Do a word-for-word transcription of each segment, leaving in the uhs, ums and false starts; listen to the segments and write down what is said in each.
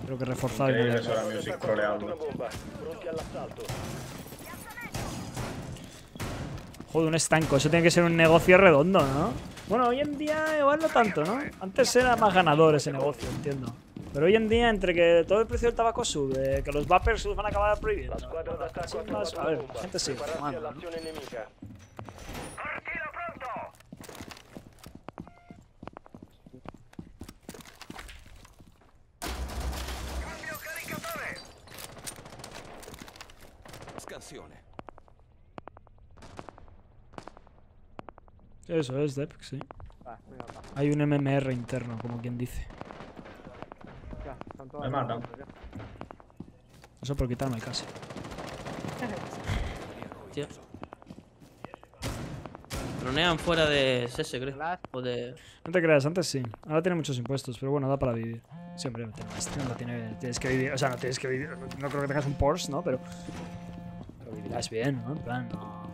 Creo que reforzado. Increíble eso, la music troleando. Joder, un estanco. Eso tiene que ser un negocio redondo, ¿no? Bueno, hoy en día igual no tanto, ¿no? Antes era más ganador ese negocio, entiendo. Pero hoy en día, entre que todo el precio del tabaco sube, que los vapers se los van a acabar prohibiendo. Sí, más, a ver, la gente sigue fumando, ¿no? Eso es, Dep, sí. Hay un M M R interno, como quien dice. Me matan. Eso por quitarme casi. Tío. Dronean fuera de S S, creo. O de... No te creas, antes sí. Ahora tiene muchos impuestos, pero bueno, da para vivir. Siempre no tiene más. No tiene, tienes que vivir. O sea, no tienes que vivir. No creo que tengas un Porsche, ¿no? Pero. Pero vivirás bien, ¿no? En plan, no.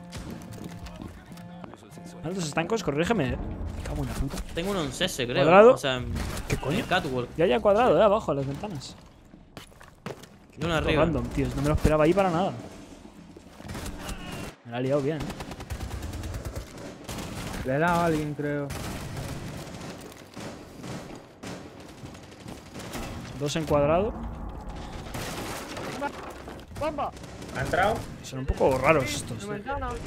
¿Altos estancos? Corrígeme, eh. Me cago en la puta. Tengo uno en S S, creo. ¿Cuadrado? O sea, en... ¿Qué coño? En Catwalk. Ya, ya cuadrado, eh, abajo, las ventanas. Y uno arriba. Random, tíos. No me lo esperaba ahí para nada. Me la ha liado bien, eh. Le he dado a alguien, creo. Dos en cuadrado. ¡Bomba! ¿Ha entrado? Son un poco raros estos. ¡No me entra nada!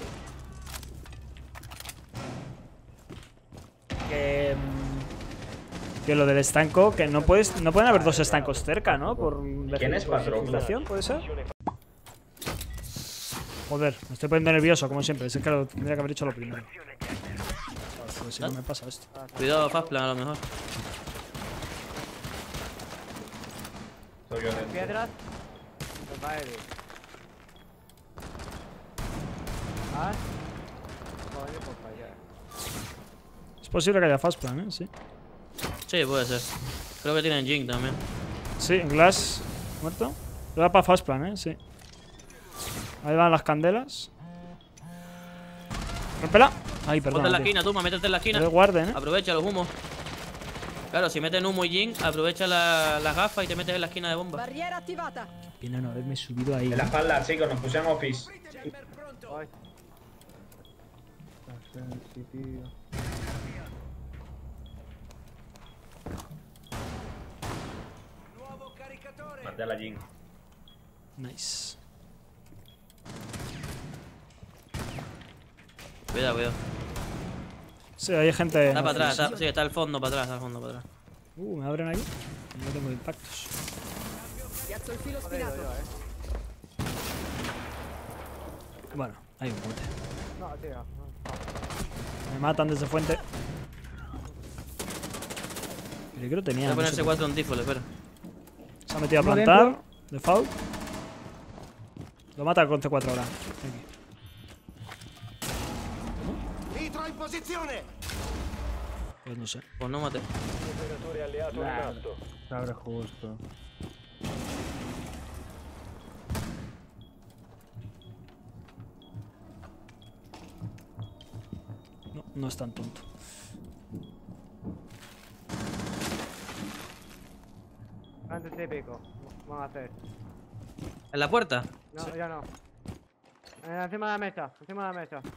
Que, mm, que lo del estanco, que no puedes, no pueden haber dos estancos cerca, ¿no? Por ¿Quién es patrón? legislación, ¿puede ser? Joder, me estoy poniendo nervioso, como siempre. Es que lo tendría que haber hecho lo primero. Pues si no me pasa esto. Cuidado, Fastplan, a lo mejor. Soy yo dentro. ¿Piedras? Pues va a ir. ¿Ah? Coño, pues para allá. Es posible que haya fast plan, ¿eh? Sí. Sí, puede ser. Creo que tienen Jink también. Sí, en Glass. ¿Muerto? Le da para fast plan, ¿eh? Sí. Ahí van las candelas. ¡Rómpela! Ay, perdón. Ponte en la esquina, Tuma, métete en la esquina. Guarden, ¿eh? Aprovecha los humos. Claro, si meten humo y Jink, aprovecha las la gafas y te metes en la esquina de bomba. Barriera activata. Viene no haberme subido ahí. En la espalda, chicos, nos pusieron office. Ay. Sensitive. Maté a la Jin. Nice. Cuidado, cuidado. Sí, hay gente. Está para atrás, está, sí, está al fondo para atrás, está al fondo para atrás. Uh, me abren ahí. No tengo impactos. Piazzo il filo spinato. Bueno, hay un puente. No, tío. No. Me matan desde fuente. Pero creo que tenía. Voy a no ponerse sé cuatro en default, espera. qué. Se ha metido a Uno plantar. dentro. Default. Lo mata con C cuatro ahora. Aquí. Nitro in posizione! Pues no sé. Pues no mate. Nah, se abre justo. No, no es tan tonto. Antes típico. Vamos a hacer. ¿En la puerta? No, sí. Ya no. Eh, encima de la mesa. Encima de la mesa.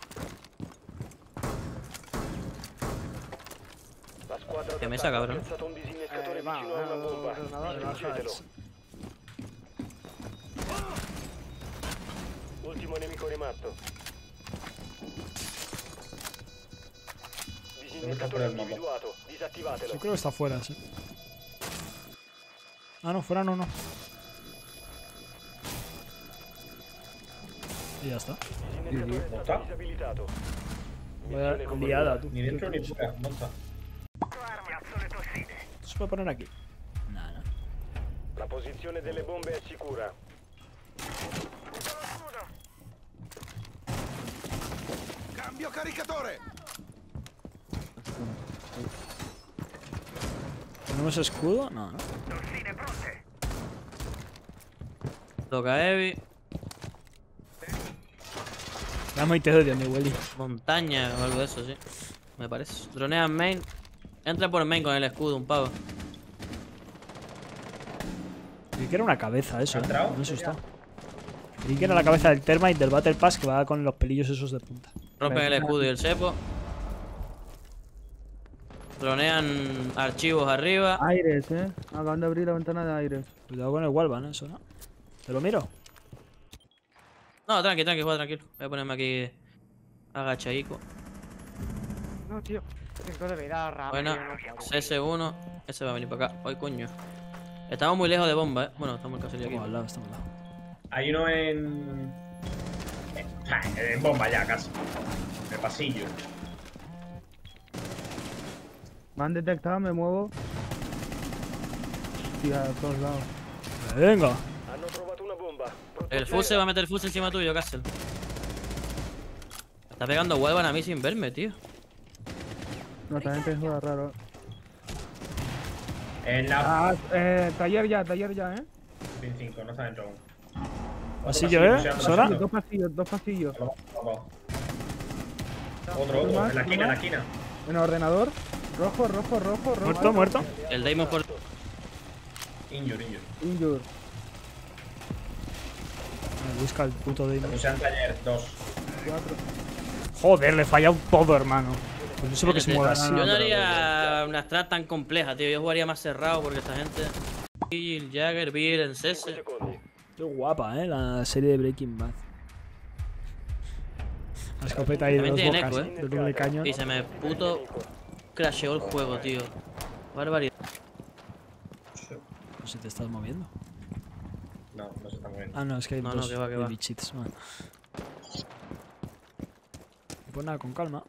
Que mesa, cabrón. Eh, va, Ultimo nemico rimasto. Disinnescatore individuato. Disattivatelo. Yo creo que está fuera, sí. Ah, no, fuera no, no. Y ya está. ¿No está? Vaya liada, tú. Ni dentro ni fuera, no está. ¿Esto se puede poner aquí? Nada. La posizione delle bombe è sicura. Cambio caricatore! ¿Tenemos escudo? No, no. Toca Heavy. Ya muy te odio, mi Willy. Montaña o algo de eso, sí. Me parece. Dronea en main. Entra por main con el escudo, un pavo. Creí que era una cabeza eso, ¿Ha eh. entrado? Me he asustado. Creí que era la cabeza del Termite del Battle Pass que va con los pelillos esos de punta. Rompen el escudo y el cepo. Dronean archivos arriba. Aires, eh. Acaban de abrir la ventana de aires. Cuidado con el Walvan, eso, ¿no? ¿Te lo miro? No, tranqui, tranqui, juega tranquilo. Voy a ponerme aquí agachadico. No, tío. cinco de vida rápido. Buena. no puedo. C S uno. Ese va a venir para acá. Ay, coño. Estamos muy lejos de bomba, eh. Bueno, estamos casi aquí. Estamos al lado, estamos al lado. Hay uno en. En, en bomba ya, casi. En el pasillo. Me han detectado, me muevo. Sí, a todos lados. Venga. Hanno trovato una bomba. El Fuse va a meter el Fuse encima tuyo, Castle. Está pegando Walvan a mí sin verme, tío. No, también te juega raro. En la. Ah, eh, taller ya, taller ya, eh. Pin cinco, no está dentro aún. Pasillo, Otro ¿eh? pasillo, ¿Sora? pasillo. Dos pasillos, dos pasillos. Abajo, abajo. Otro, otro. más? En la esquina, en la más? esquina. En el ordenador. Rojo, rojo, rojo, rojo. Muerto, muerto. El Daemon por. Injure, injure. Injure. Me busca el puto Daemon. Puse en taller, dos. Cuatro. Joder, le he fallado todo, hermano. Pues no sé por qué se mueve así. Yo no haría una strat tan compleja, tío. Yo jugaría más cerrado porque esta gente. Bill, Jagger, Bill, en C S. Secondi. Qué guapa, eh, la serie de Breaking Bad. La escopeta ahí de También dos tiene bocas, eco, de doble cañón. Y se me puto crasheó el juego, tío. Barbaridad. No sé, te estás moviendo. No, no se está moviendo. Ah, no, es que hay No, no, dos que va, que va. baby cheats. Bueno. Pues nada, con calma.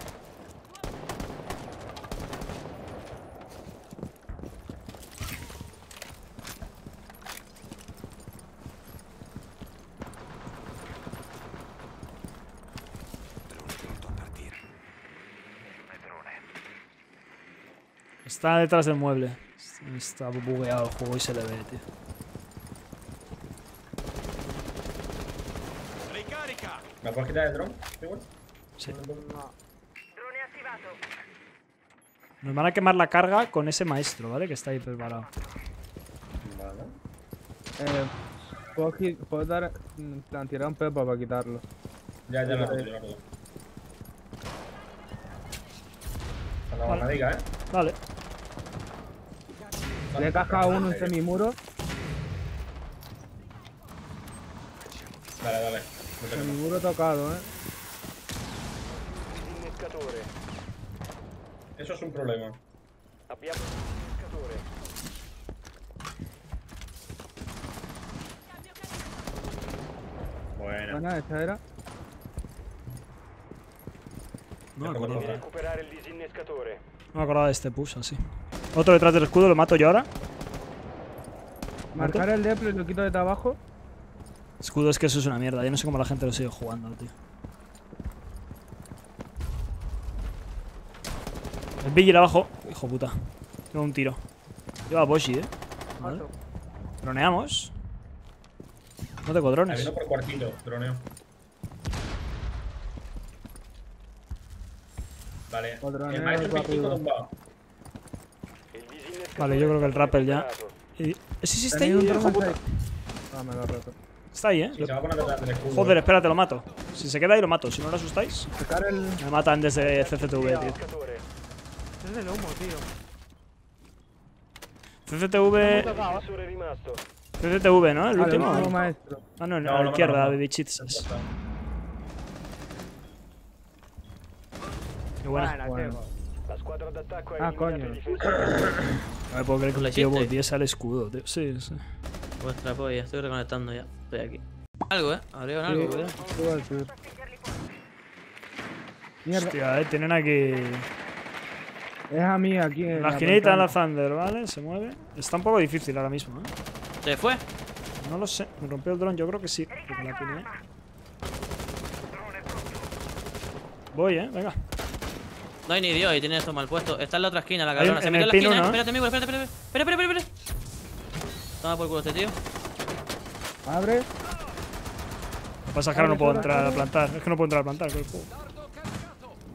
Está detrás del mueble. Está bugueado el juego y se le ve, tío. Ricarica! ¿Me puedes quitar el dron? Igual. Sí. Drone attivato. Nos van a quemar la carga con ese maestro, ¿vale? Que está ahí preparado. Vale. Eh, puedo, qui- puedo dar. En plan, tirar un pepa para quitarlo. Ya, ya lo roto, ya lo roto. Cuando Vale. me diga, eh. Vale. Le he cascado uno en semimuro. Dale, dale. No te quemo. Semimuro tocado, eh. Disinnescatore. Eso es un problema. Abbiamo un disinnescatore. Bueno. Buena, esta era. No me Dejo acordaba. por Recuperare il disinnescatore. No me acordaba de este push así. Otro detrás del escudo, lo mato yo ahora. Marcar el deplo y lo quito de abajo. Escudo es que eso es una mierda. Yo no sé cómo la gente lo sigue jugando, tío. El Vigil abajo. Hijo puta. Tengo un tiro. Lleva Boshi, eh. Vale. Droneamos. No tengo Hay drones. uno por cuartito, droneo. Vale. O droneo El maestro para Pin cinco arriba. tumbado. Il disinnescatore Vale, yo creo que el rappel ya. preparato. Y- Ese sí está ahí, Tenéis un hijo drone puta. ahí. Ah, me lo he roto. Está ahí, eh. Y se va a poner detrás del escudo. Joder, espérate, lo mato. Si se queda ahí, lo mato. Si no lo asustáis, Sacar el. me matan desde C C T V, tío. Disinnescatore. Es del humo, tío. C C T V. Difensore rimasto. C C T V, ¿no? El Vale, último. último maestro. Ah, no, No, a la no, izquierda, no, no. baby cheats. Qué buena. Bueno. La squadra d'attacco ha Ah, eliminato coño. il difensore. No me puedo creer que ¿Lo el tío hiciste? volviese al escudo, tío. Sí, sí. Vuestra polla, estoy reconectando ya. Estoy aquí. Algo, eh. Abrieron algo, Sí, cuidado. subo al sur. Mierda. Hostia, eh. Tienen aquí. Es a mí aquí. en La la esquinita en la ventana. Thunder, ¿vale? Se mueve. Está un poco difícil ahora mismo, ¿eh? ¿Se fue? No lo sé. Me rompió el dron, yo creo que sí. Porque la tenía. Voy, eh. Venga. No hay ni Dios y tiene esto mal puesto. Está en la otra esquina, la Hay cabrona. un- Se en metió en el la pino, esquina, ¿no? eh. Espérate, amigo, espérate, espérate. Espera, espera, espera, espera. Toma por culo este tío. Abre. Lo que pasa es que ahora no puedo entrar a plantar. Es que no puedo entrar a plantar. Que el juego.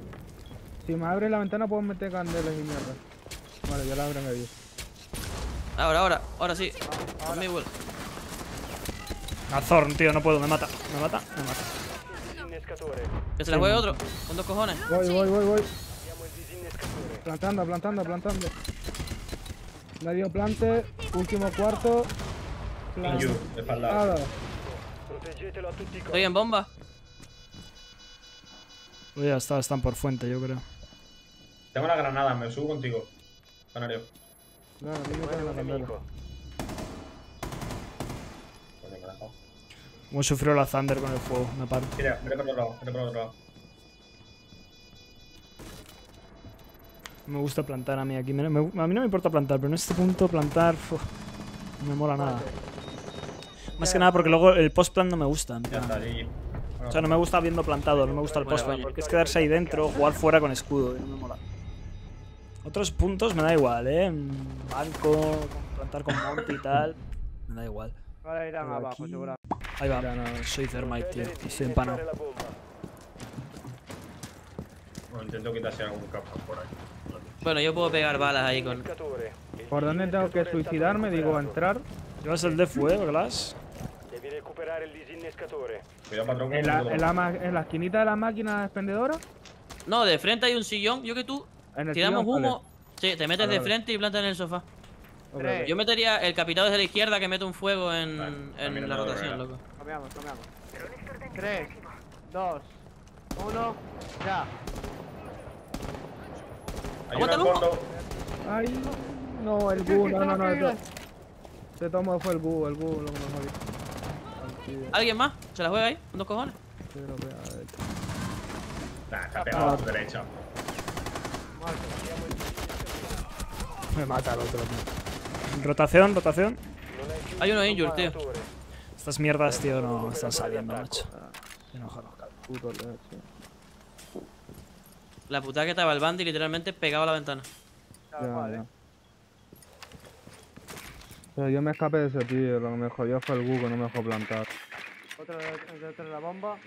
Si me abre la ventana puedo meter candelas y mierda. Vale, ya la abren ellos. Ahora, ahora, ahora sí. Conmigo. Azorn, tío, no puedo, me mata. Me mata, me mata. Disinnescatore. Que se la juegue otro. Con dos cojones. Voy, voy, voy, voy. Abbiamo il disinnescatore. Plantando, plantando, plantando. Medio plante, último cuarto. Inju, de espalda. Nada. Proteggetelo a tutti i Estoy costi. en bomba. Pues ya está, están por fuente, yo creo. Tengo la granada, me subo contigo. Canario. No, a mí me Muore queda un la candela. nemico. Coño, me he dejado. Como sufrió la Thunder con el fuego, me paro. Mira, mira por otro lado, mira por otro lado. Me gusta plantar a mí aquí. Me- me- a mí no me importa plantar, pero en este punto plantar uf, no me mola nada. Más que nada porque luego el post-plant no me gusta. en Ya plan. está, G G. O sea, no me gusta viendo plantado, no me gusta el Buena, post-plant. buena. Porque es quedarse ahí dentro, jugar fuera con escudo, y no me mola. Otros puntos me da igual, ¿eh? Mm, Banco, plantar con Monty y tal. Me da igual. Ahora irán Pero abajo, aquí- seguro. Ahí va. Ya no. Soy Thermite, tío. Procedere Y estoy empanado. disinnescare la bomba. Bueno, intento quitarse algún capa por ahí. Bueno, yo puedo pegar balas ahí con. Disinnescatore. Il ¿Por dónde tengo que disinnescatore è stato suicidarme? Digo, recuperato. entrar. ¿Llevas el de fuego, Glass? Devi recuperare il disinnescatore. Cuidado, patrón. que En no la, puedo en la, ma- en la esquinita de la máquina expendedora. No, de frente hay un sillón. Yo que tú. En el Tiramos sillón, humo. Sí, te metes Vale, de vale. frente y plantas en el sofá. vale. Tres. Yo metería el capitán desde la izquierda que mete un fuego en, Vale, en también la lo rotación, veo, loco. Cambiamos, cambiamos. Tres, dos, uno, ya. Hay Aguanta uno el al humo. fondo. Ay, no, el bu, no, no, no. no. Se tomó, fue el bu, el bu, lo que nos jodió. Tranquilo, ¿Alguien más? ¿Se la juega ahí? ¿Con dos cojones? sí, lo que ha hecho. Nah, te ha pegado a tu derecha. Me mata el otro, tío. Rotación, rotación. Non hai più Hay uno un injured, tío. comparatore. Estas mierdas, tío, no están saliendo, macho. Estoy enojado. Puto leche. La putada que estaba el Bandy literalmente pegado a la ventana. Tal Ya, cual, ya. eh. Pero yo me escapé de ese tío, lo que me jodió fue el bu que no me dejó plantar. Otro de- detrás de la bomba.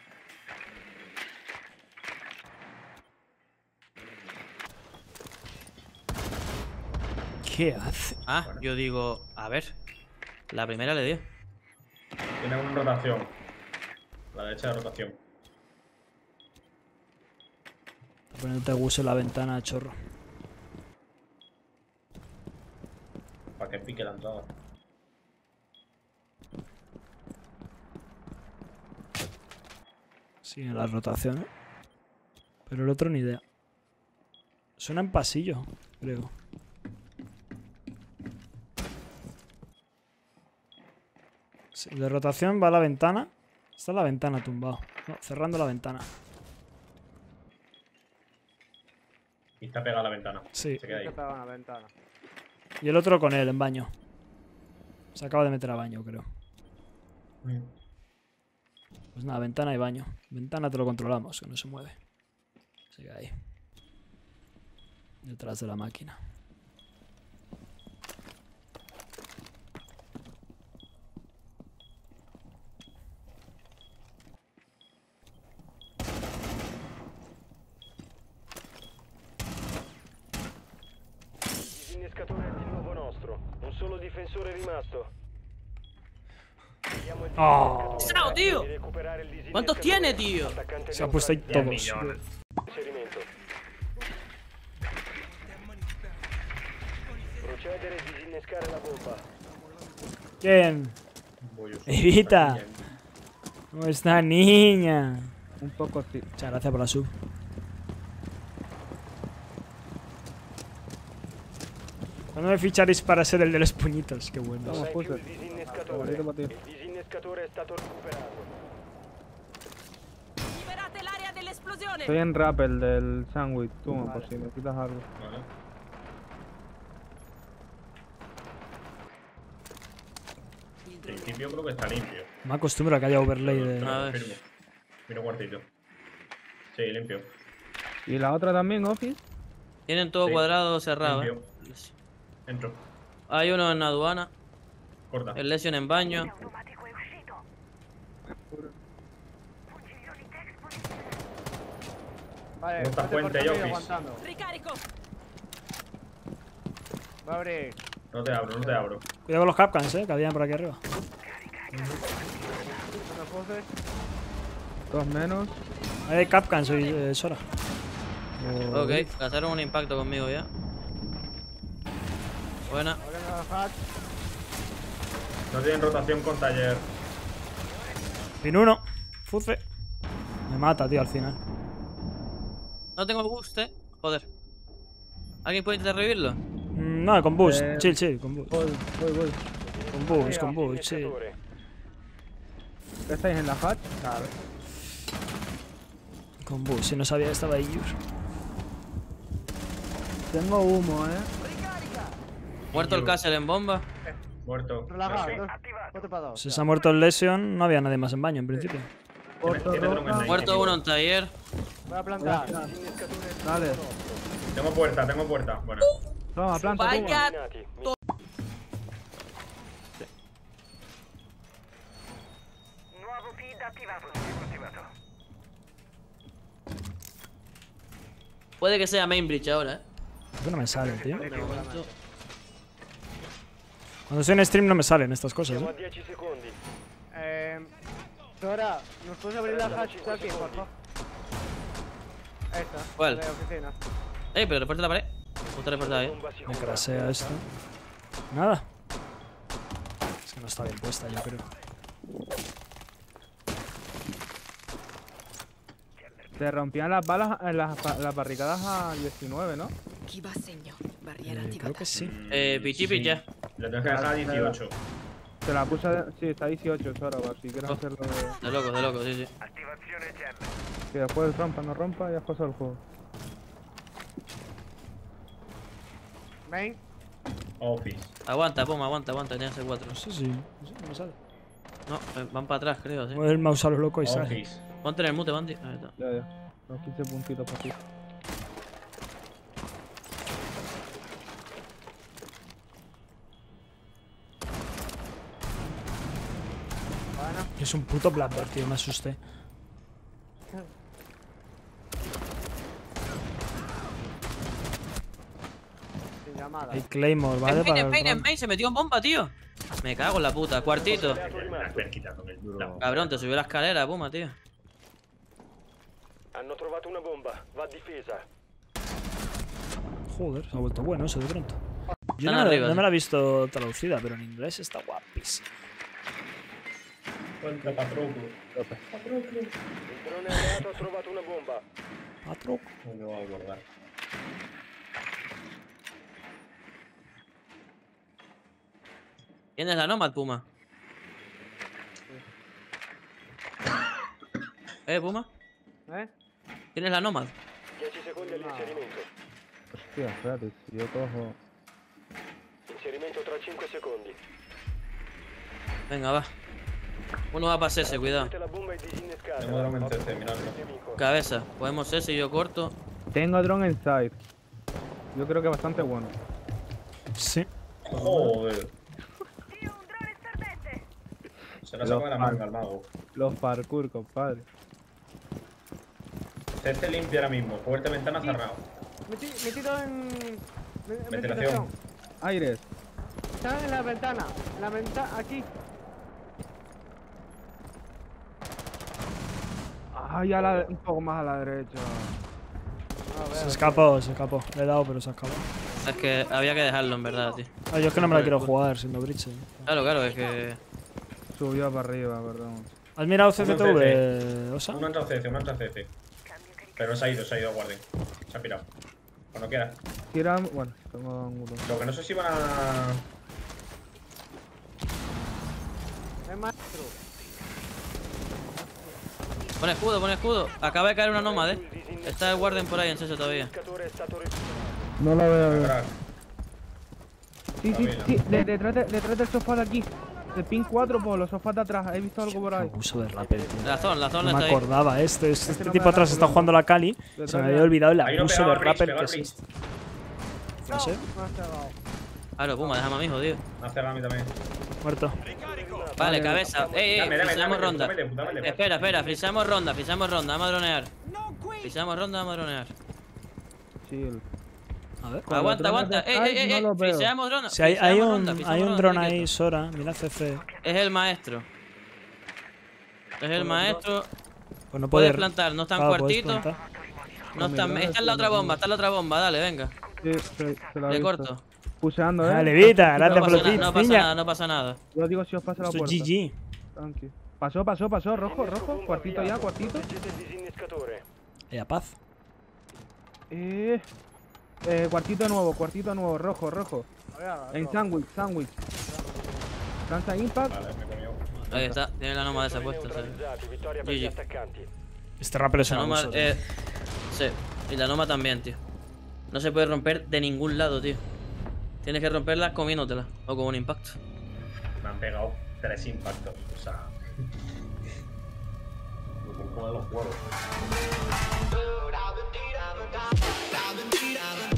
¿Qué hace? Ah, yo digo, a ver. La primera le dio. Tiene una rotación. A la derecha de rotación. Está poniéndote gus en la ventana, chorro. Para que pique la entrada. Sí, en la rotación, ¿eh? Pero el otro ni idea. Suena en pasillo, creo. Sí, de rotación va a la ventana. Está en la ventana tumbado. No, cerrando la ventana. Y está pegado a la ventana. Sí. Se queda ahí. Se pega una ventana. Y el otro con él, en baño. Se acaba de meter a baño, creo. Mm. Pues nada, ventana y baño. Ventana te lo controlamos, que no se mueve. Se queda ahí. Detrás de la máquina. Il disinnescatore è di nuovo nostro. Un solo difensore rimasto. Abbiamo il Oh. disinnescatore. ¡Sao, tío! Devi recuperare il ¿Cuántos disinnescatore. tiene, tío? Attaccante Se ha puesto ahí neutrale. todos. millones. Inserimento. Procedere e disinnescare la bomba. ¿Quién? Voy yo. Evita. ¿Cómo está, niña? Un poco sí. Muchas gracias por la sub. ¿Cuándo me ficharéis para ser el de los puñitos? Qué bueno. Non Vamos, hai puse. più il disinnescatore. Guardate, Mateo. Il disinnescatore è stato recuperato. Liberate l'area dell'esplosione! Estoy en rappel del sándwich, tú, por si necesitas algo. Vale. En principio creo que está limpio. Me acostumbro a que haya overlay Te de... lo A ver. confirmo. Mira un cuartito. Sí, limpio. ¿Y la otra también, Office? Tienen todo Sí. cuadrado cerrado, eh. Limpio. Entro. Hay uno en aduana. Corta. El Lesion en baño. Automatico è uscito. Fucili Tex Vale, ¿Cómo está vete por Fuente y todo y Office? aguantando. Ricarico! Va a abrir. No te abro, no te abro. Cuidado con los capcans, eh, que habían por aquí arriba. Una pose. Dos menos. Ahí hay capcans, soy eh, Sora. Ok, gastaron un impacto conmigo ya. Buena. Abriendo la hatch. No tienen rotación con taller. Pin uno. Fuce. Me mata, tío, al final. No tengo boost, eh. Joder. ¿Alguien puede intentar revivirlo? Mm, no, con boost. Eh, Chill, chill, con boost. Voy, voy, voy. Con boost, con boost, chill. Innescatore. ¿Estáis en la hatch? Claro. Con boost, si no sabía que estaba ahí. Yur. Tengo humo, eh. Muerto el Castle en bomba. Muerto. Relaja, Sí. dos. Otro para dos. Si se ha muerto el Lesion, no había nadie más en baño en principio. Tiene- tiene dron en night, Muerto amigo. uno en taller. Voy a plantar. Dale. Tengo puerta, tengo puerta. Bueno. Toma, planta, toma. Vaya. Nati. Nuovo feed attivato. Attivato. Puede que sea main bridge ahora, eh. ¿Por qué no me sale, tío? Cuando estoy en stream no me salen estas cosas, Siamo a eh. dieci secondi. Eh. Sora, ¿nos puedes abrir la hatch de aquí, por favor? Esta. ¿Cuál? De oficina. Eh, pero reporta la pared. Justo reportado, eh. Bomba Me sicura. crasea esto. Nada. Es que no está bien puesta, yo creo. Se rompían las balas, en las, pa- las barricadas a diecinueve, ¿no? Chi va a segno. Barriera Eh, creo attivata. que sí. Eh, pichipi ya. Le tengo que dejar a dieciocho. Se la puse, a- sí, está a dieciocho ahora, para si quieres Oh. hacerlo de... De loco, de loco, sí, sí. Attivazione gem. Que después rompa, no rompa y has pasado el juego. Main. Office. Aguanta, pum, aguanta, aguanta, tiene C cuatro. No sé si. No sé, no me sale. No, eh, van para atrás, creo, sí. Mueve el mouse a lo loco y sale. Office. Ponte en el mute, Bandy. Ahí está. Ya, ya. Los quince puntitos para ti. Es un puto Blackbird, tío, me asusté. Sin llamada. Hay Claymore, ¿vale? En main, Para en el main, en run. main, se metió en bomba, tío. Me cago en la puta, cuartito. Las perquitas con el duro. Cabrón, te subió la escalera, puma, tío. Hanno trovato una bomba. Va difesa. Joder, se ha vuelto bueno eso de pronto. Yo Están no, me- arriba, no sí. me la he visto traducida, pero en inglés está guapísima. Cuenta patroco. Il drone alleato ha trovato una bomba. Patroc. No me voy a acordar. ¿Tienes la Nomad, Puma? ¿Eh, Puma? ¿Eh? ¿Tienes la Nomad? dieci secondi all'inserimento. Hostia, espérate, si yo cojo... Inserimento tra cinque secondi. Venga, va. Uno va para ese, cuidado. Mettete la bomba e disinnescata. Tengo dron en C C, miradlo. Nemico. Cabeza. Podemos ese y yo corto. Tengo drone en side. Yo creo que bastante bueno. Sí. Joder. Io un drone stardente. Se la saca de la manga al mago. Los parkour, compadre. C C limpia ahora mismo. Fuerte ventana cerrado. Meti- Metido en. ve- Ventilación. Aires. Están en la ventana. En la ventana. Aquí. Ay, a la, un poco más a la derecha. No, veo. Se escapó, se escapó. Le he dado, pero se escapó. Es que había que dejarlo, en verdad, tío. Ah, yo es que no me la quiero jugar siendo Bridge. Claro, claro, es que... Subió para arriba, perdón. ¿Has mirado C C T Uno V, Osa? Uno entra C C, uno entra C C. Pero se ha ido, se ha ido, guarden. Se ha pirado. Cuando quiera. Tira, bueno, tengo ángulo. Lo que no sé si van a. Es maestro. Pon escudo, pon escudo. Acaba de caer una Nomad, eh. Está el Warden por ahí en seso todavía. L'innescatore è stato risolto. No la veo. Atrás. Sí, sí, Camila. sí, de- detrás, de- detrás del sofá de aquí. El pin cuatro por los sofás de atrás. He visto algo por ahí. Abuso de rappel, tío. La zona, la zona No me está ahí. acordaba, este, este, Este no tipo me atrás da está jugando la Cali. Detrás Se me de había la- olvidado el Ahí no abuso pegaba de el Bridge, rappel pegaba que el es Bridge. este. No sé, No has pegado. Claro, Puma, déjame a mi hijo, tío. Me ha cerrado a mí también. muerto. Vale, cabeza. Ey, ey, Dame, dame, frisamos dame, ronda. dame, dame, dame, dame. Espera, espera, frisamos ronda, frisamos ronda, vamos a dronear. Frisamos ronda, vamos a dronear. Chill. A ver. Con los Aguanta, drones aguanta. de Eh, Sky eh, eh, no eh. los veo. Piseamos ronda. Si hay, hay piseamos un, ronda, hay piseamos un ronda, dron quieto. ahí, Sora. Mira C C. Es el maestro. Es el maestro. Pues no Puedes puede plantar, no está en claro, puedes cuartito. plantar. No está en... Está en la otra bomba, está en la otra bomba. Dale, venga. Sí, se, se la he Le visto. corto. Puseando, eh. Ah, Levita, No gracias No por pasa, los nada, no bits, pasa niña. nada, no pasa nada. Yo digo si os pasa la Esto es puerta. G G. Tranqui. Pasó, pasó, pasó. Rojo, rojo. Cuartito ya, cuartito. Leggete il disinnescatore. Eh, a paz. Eh, eh, cuartito nuevo, cuartito nuevo. Rojo, rojo. En sándwich, sándwich. Lanza impact. Vale, me comió. Ahí está, tiene la nómada esa puesta. sí. Neutralizzati, vittoria per gli G G. attaccanti. Este rapper es La un Noma, abuso, tío. eh, sí, y la Noma también, tío. No se puede romper de ningún lado, tío. Tienes que romperla comiéndotela o con un impacto. Me han pegado tres impactos. O sea. Como de los huevos.